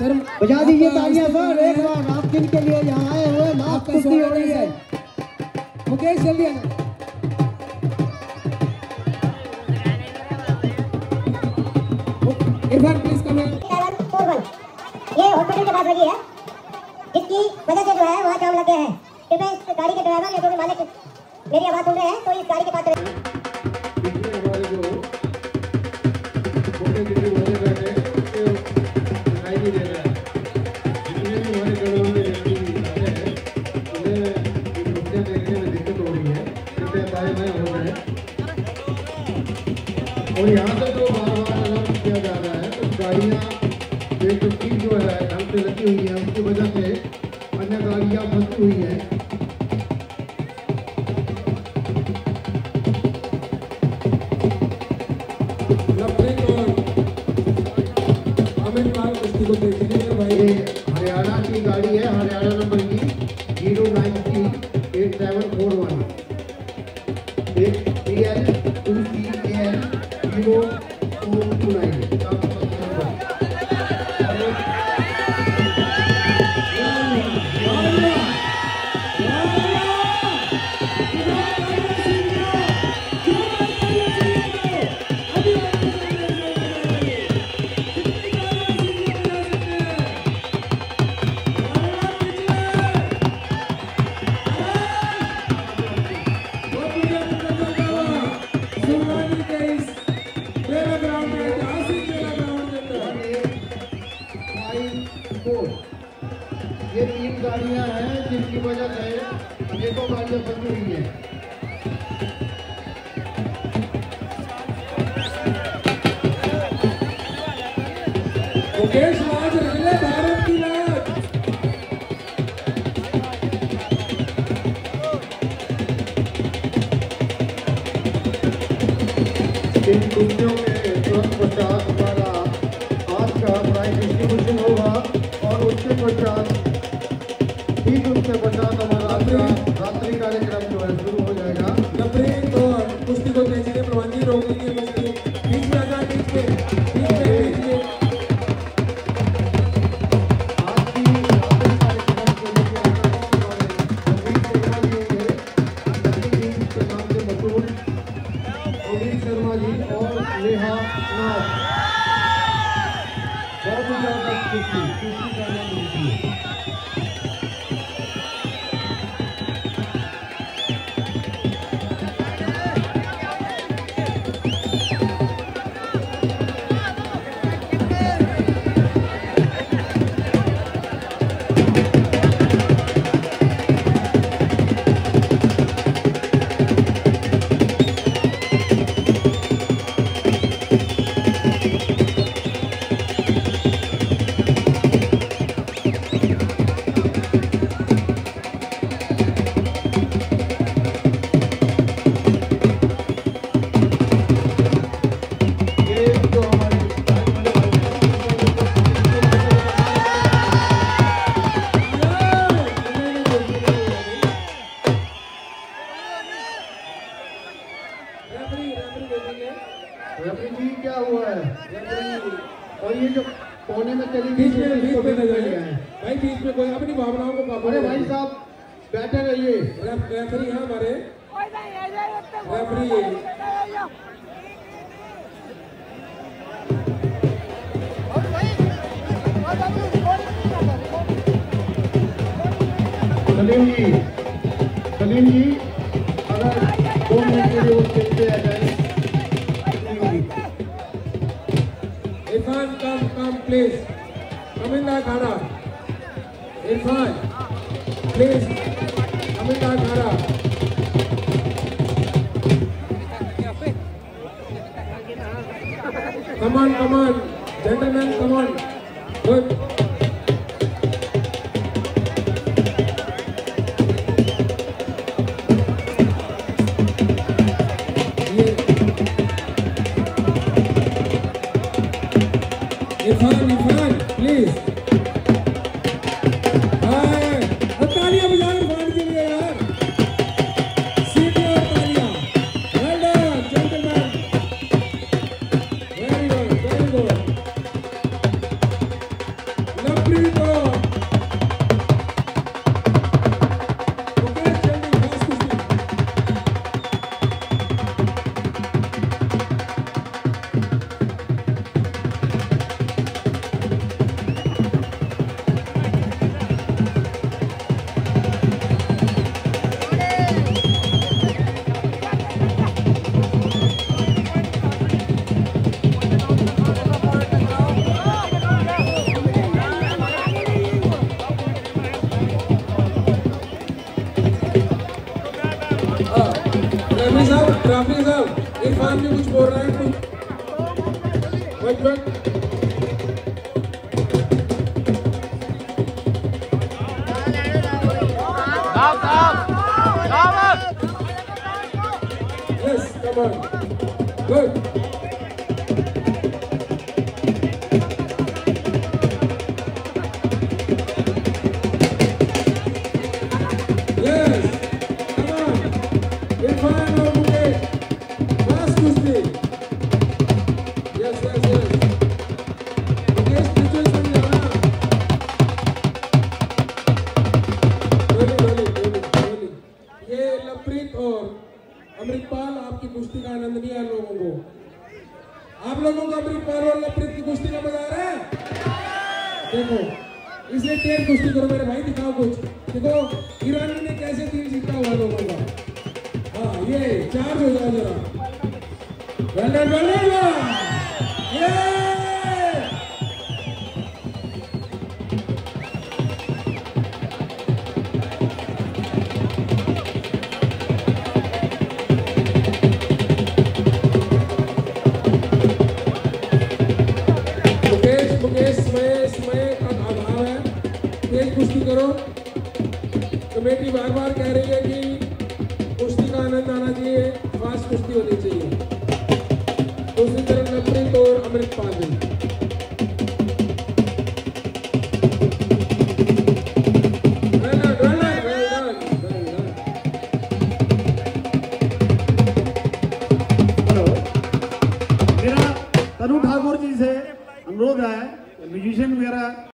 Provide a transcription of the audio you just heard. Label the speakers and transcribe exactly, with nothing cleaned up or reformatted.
Speaker 1: बजा दीजिए तालियां सर एक बार आप किन के लिए यहाँ आए हुए नाच कुश्ती हो रही है।
Speaker 2: मुकेश जल्दी आना। Irfan please come.
Speaker 3: ये हॉस्पिटल के पास लगी है जिसकी वजह से जो है वहाँ जाम लग गया है। कृपया इस गाड़ी के ड्राइवर या जो भी मालिक मेरी आवाज सुन रहे हैं तो इस गाड़ी के पास
Speaker 4: और यहाँ से जो बार बार अनाउंस किया जा रहा है तो गाड़ियाँ एक चीज जो है ढंग से लगी हुई है उसकी वजह से अन्य गाड़ियाँ फंसी हुई हैं। हरियाणा की गाड़ी है, हरियाणा नंबर की zero nine three eight seven four one eight T L two C L zero four two nine. ये तीन गाड़ियां हैं जिनकी वजह से अनेकों गाड़ियां फंसी हुई हैं।
Speaker 2: मुकेश लाज रखले भारत की लाज।
Speaker 4: इन कुर्सियों के तुरंत पश्चात हमारा आज का प्राइज डिस्ट्रीब्यूशन होगा और उसके पश्चात ठीक उसके पश्चात हमारा रात्रि कार्यक्रम जो है शुरू हो जाएगा।
Speaker 2: नफरीन और कुश्ती को तेजी से प्रबंधी रोकने की कुश्ती बीच में आजा बीच में बीच में बीच में
Speaker 4: आज की रात्रि कार्यक्रम के लिए संगीत शर्मा जी होंगे, संगीत के नाम से मशहूर संगीत शर्मा जी और नेहा नाथ। बहुत ही जबरदस्त कुश्ती कुश्ती का नाम लीजिए। रेफरी जी क्या हुआ है? और ये जो कोने में चली
Speaker 2: बीच में बीच में
Speaker 4: गई
Speaker 2: है भाई, बीच में कोई अपनी भावनाओं को काबू।
Speaker 4: अरे भाई साहब बैठे रहिए।
Speaker 2: रेफरी है हमारे रेफरी।
Speaker 4: सलीम जी सलीम जी अगर दो मिनट के लिए वो खेलते आ जाए।
Speaker 2: Irfan come come please come in the akhara. Irfan please come in the akhara. Come on, come on, gentlemen, come on. Good. Irfan, Irfan, please. Hi, तालियां बजाओ इरफान के लिए यार। सीधी और तालियां। Well done, gentlemen. Very good, very good.
Speaker 4: Management.
Speaker 2: Yes, come on. Good. Yes, come on. Irfan और Mukesh, fast कुश्ती. Yes, yes, yes. Mukesh पीछे से नहीं आना. गोली, गोली, गोली, गोली. ये लवप्रीत और अमृतपाल आपकी कुश्ती का आनंद नहीं है लोगों को। आप लोगों को अमृतपाल और लवप्रीत की कुश्ती का मजा आ रहा है? देखो, इसलिए तेज कुश्ती करो मेरे भाई, दिखाओ कुछ। देखो ईरानी ने कैसे दिल जीता हुआ लोगों का। हाँ, ये चार्ज हो जाओ जरा। Well done, well done. ये मुकेश समय समय का अभाव है, तेज कुश्ती करो। कमेटी बार बार कह रही है कि कुश्ती का आनंद आना चाहिए, फास्ट कुश्ती होनी चाहिए। दूसरी तरफ लवप्रीत और अमृतपाल भी। Well done, well done, well done, well done.
Speaker 5: Hello, मेरा तनु ठाकुर जी से अनुरोध है, म्यूजिशियन वगैरह